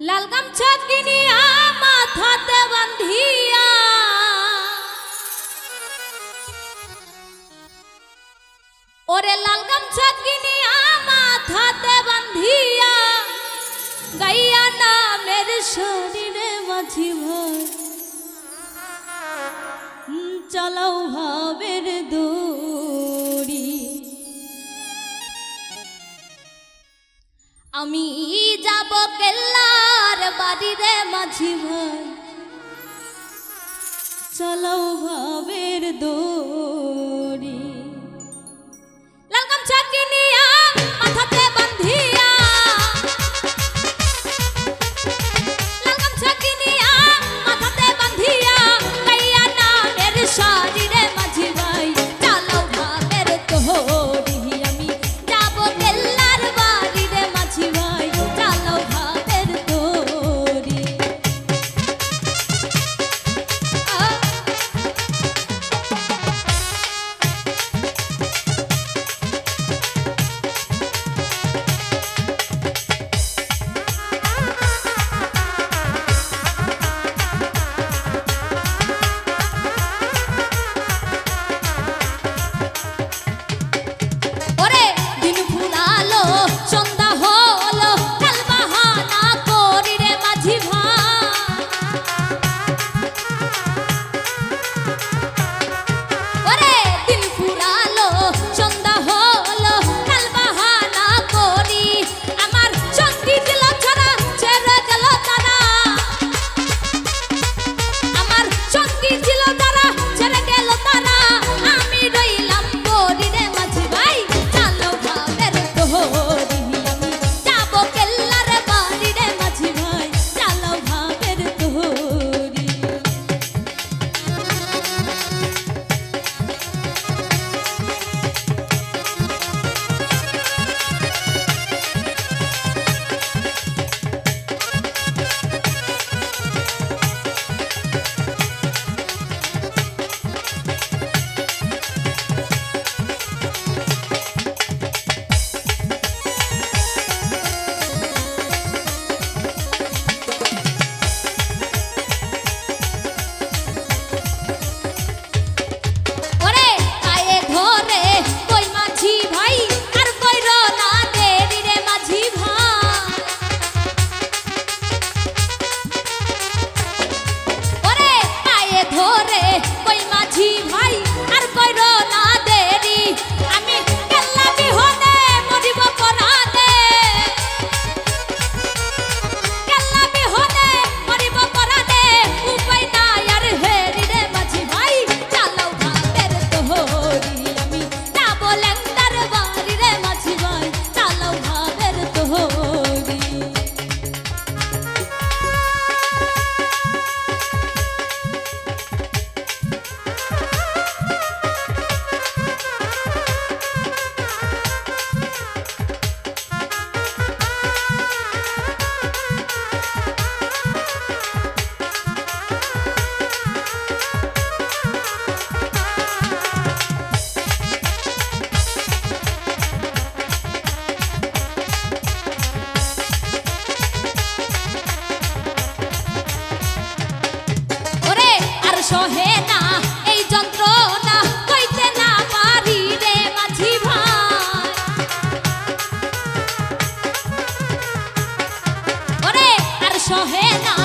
লাল গামছা কিনিয়া মাথাতে বান্ধিয়া ওরে লাল গামছা কিনিয়া মাথাতে বান্ধিয়া গাইয়া নামের শরীরে মাঝি ভাই চালাও ভাবের দড়ি। আমি যাব কেল্লার বাড়িরে মাঝি ভাই চালাও ভাবের দড়ি। লাল গামছা কিনিয়া মাথাতে বান্ধিয়া লাল গামছা কিনিয়া মাথাতে বান্ধিয়া গাইয়া নামের শরীরে মাঝি ভাই চালাও ভাবের দড়ি। আমি যাব কেল্লার বাড়িরে মাঝি ভাই চালাও ভাবের দড়ি। সহে না এই যন্ত্রণা কইতে না পারি রে মাঝি ভাই। ওরে আর সহে না